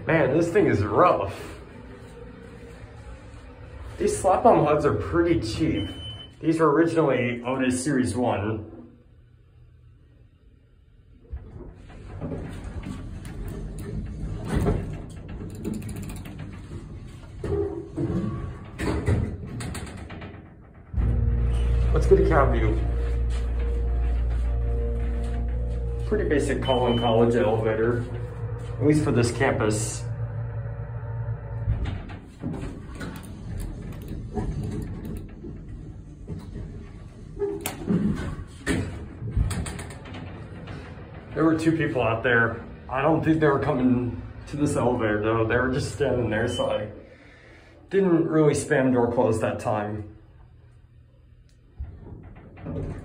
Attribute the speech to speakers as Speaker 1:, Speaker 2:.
Speaker 1: Man, this thing is rough. These slap-on hoods are pretty cheap. These were originally Otis Series 1. Let's get a cab view. Pretty basic Collin College elevator, at least for this campus. There were 2 people out there. I don't think they were coming to this elevator though. They were just standing there, so I didn't really spam door close that time.